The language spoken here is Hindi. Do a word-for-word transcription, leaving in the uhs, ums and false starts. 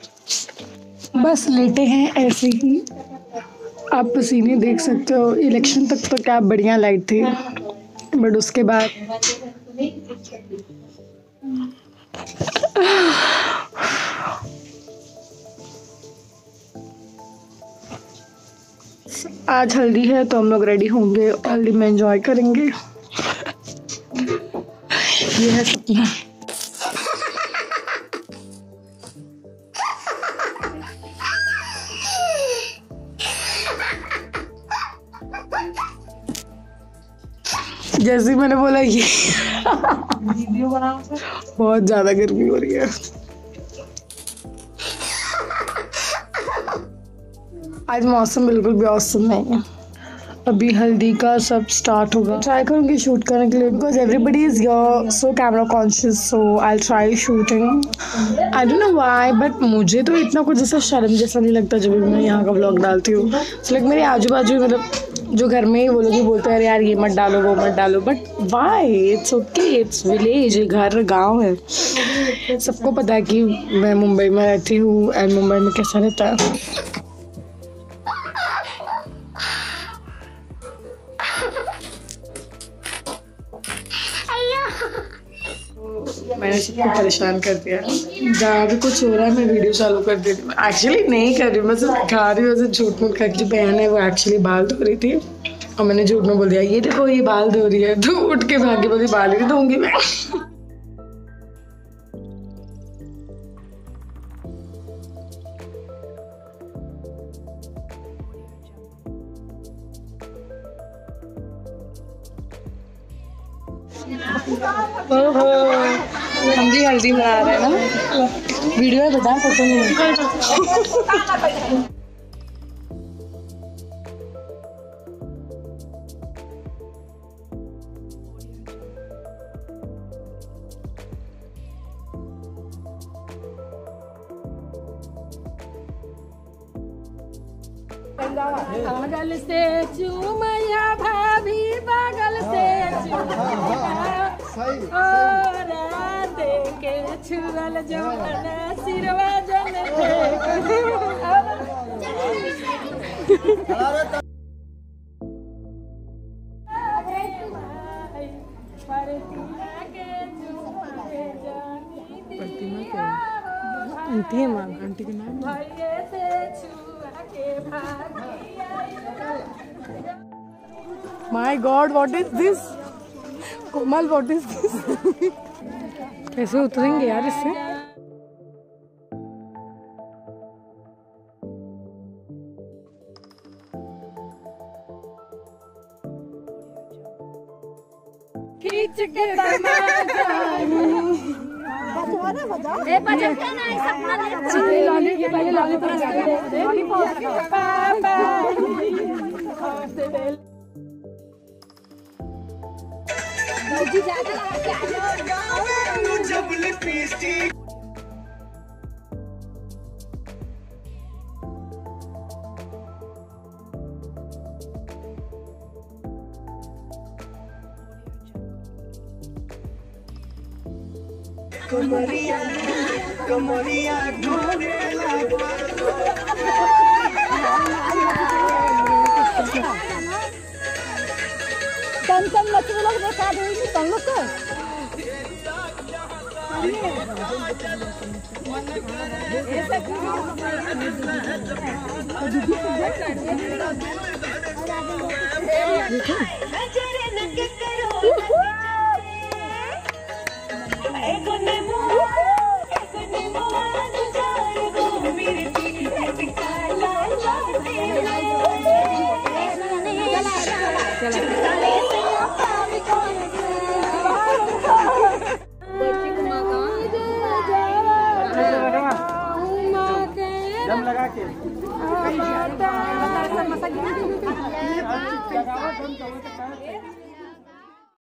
बस लेटे हैं ऐसे ही, आप पसीने देख सकते हो। इलेक्शन तक तो क्या बढ़िया लाइट थी, बट उसके बाद आज हल्दी है तो हम लोग रेडी होंगे, हल्दी में एंजॉय करेंगे। ये है सपना। जैसे मैंने बोला ये बहुत ज्यादा गर्मी हो रही है। आज मौसम बिल्कुल भी औसम नहीं है। अभी हल्दी का सब स्टार्ट होगा। ट्राई करूँगी शूट करने के लिए, because everybody is here so camera conscious, so I try shooting. I don't know why, but मुझे तो इतना कुछ जैसा शर्म जैसा नहीं लगता जब भी मैं यहाँ का व्लॉग डालती हूँ। सो लाइक मेरे आजू बाजू मतलब जो घर में ही वो लोग ही बोलते हैं यार ये मत डालो वो मत डालो, but why? It's okay, it's village, घर गाँव है। सबको पता है कि मैं मुंबई में रहती हूँ एंड मुंबई में कैसा रहता है। मैंने सबको परेशान कर दिया। जहाँ भी कुछ हो रहा है मैं वीडियो चालू कर देती हूँ। एक्चुअली नहीं कर रही हूँ, मैं सिर्फ खा रही हूँ। ऐसे झूठ मूठ करके जो बहन है वो एक्चुअली बाल धो रही थी और मैंने झूठ में बोल दिया ये देखो ये बाल धो रही है, तो उठ के भागी बोली बाल ही धोऊंगी मैं। ओहो, हम भी हल्दी बना रहे हैं ना, वीडियो में बता फोटो नहीं। पागल से चूमया भाभी पागल से और देखे छुअल जो सिरवा जन आंटी है माँ, आंटी के नाम my god, what is this? Komal, what is this? कैसे उतरेंगे यार इससे? खींच के ए बजा के नहीं सपना ले लाने के पहले लाने पर जाके पापा जी ज्यादा लगा जब लिपस्टिक कमरिया कमरिया ढोरे लगा तन तन मत लोग देखा दे नहीं तन लोग को दम लगा के